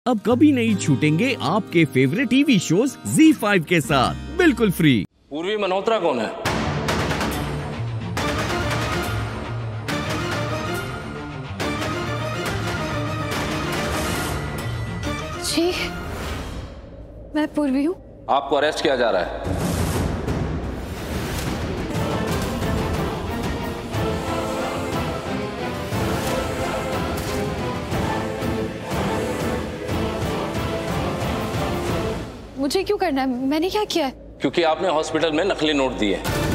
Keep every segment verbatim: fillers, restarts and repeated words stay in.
अब कभी नहीं छूटेंगे आपके favourite TV shows Zee five के साथ बिल्कुल फ्री। पूर्वी मल्होत्रा कौन है? जी, मैं पूर्वी हूँ। आपको अरेस्ट किया जा रहा है। मुझे क्यों करना है? मैंने क्या किया है? क्योंकि आपने हॉस्पिटल में नकली नोट दिए।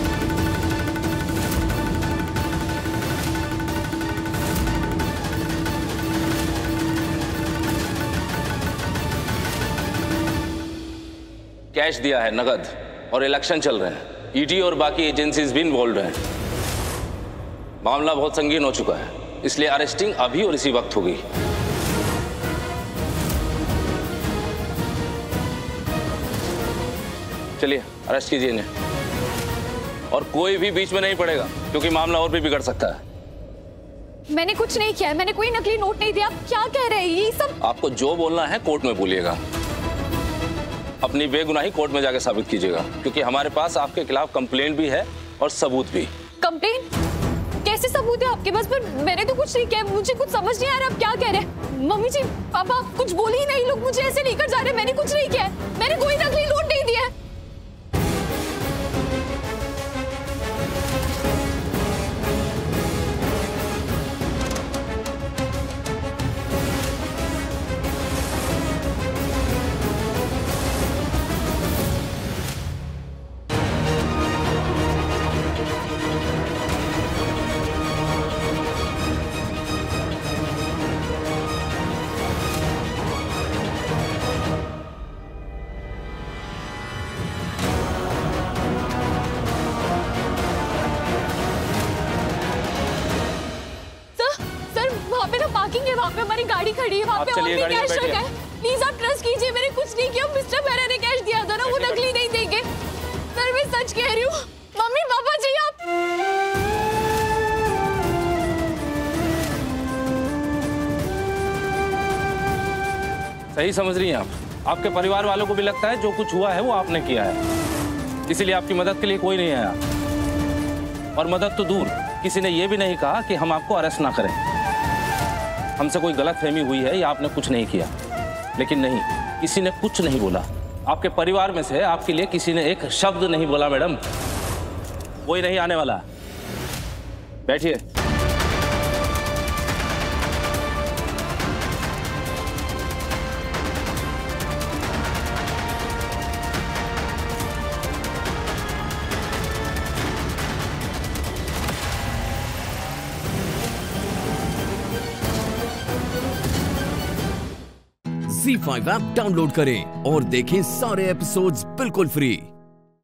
कैश दिया है, नगद, और इलेक्शन चल रहे हैं। ईडी और बाकी एजेंसीज भी इन्वॉल्व हैं। मामला बहुत संगीन हो चुका है, इसलिए अरेस्टिंग अभी और इसी वक्त होगी। चलिए अरेस्ट कीजिए इन्हें, और कोई भी बीच में नहीं पड़ेगा क्योंकि मामला और भी बिगड़ सकता है। मैंने कुछ नहीं किया है, मैंने कोई नकली नोट नहीं दिया। क्या कह रहे हैं ये सब? आपको जो बोलना है कोर्ट में बोलिएगा। अपनी बेगुनाही कोर्ट में जाके साबित कीजिएगा, क्योंकि हमारे पास आपके खिलाफ कंप्लेंट भी है और सबूत भी। कंप्लेंट? कैसे सबूत है आपके पास? पर मैंने तो कुछ नहीं किया। मुझे कुछ समझ नहीं आ रहा आप क्या कह रहे हैं। मम्मी जी, पापा, कुछ बोली ही नहीं। लोग मुझे ऐसे लेकर जा रहे हैं। मैंने कुछ नहीं किया, मैंने कोई नकली नोट नहीं दिया। पार्किंग है, वहाँ पे हमारी गाड़ी खड़ी है, वहाँ पे और भी कैश रखा है। प्लीज आप ट्रस्ट कीजिए, मैंने कुछ नहीं किया। मिस्टर मेहरा ने कैश दिया था ना, वो नकली नहीं देंगे। सर मैं सच कह रही हूँ। मम्मी पापा जी, आप सही समझ रही हैं आप। आपके परिवार वालों को भी लगता है जो कुछ हुआ है वो आपने किया है, इसीलिए आपकी मदद के लिए कोई नहीं आया। और मदद तो दूर, किसी ने ये भी नहीं कहा कि हम आपको अरेस्ट ना करें। हमसे कोई गलतफहमी हुई है या आपने कुछ नहीं किया, लेकिन नहीं, किसी ने कुछ नहीं बोला। आपके परिवार में से आपके लिए किसी ने एक शब्द नहीं बोला। मैडम, कोई नहीं आने वाला। बैठिए। ज़ी फाइव ऐप डाउनलोड करें और देखें सारे एपिसोड्स बिल्कुल फ्री।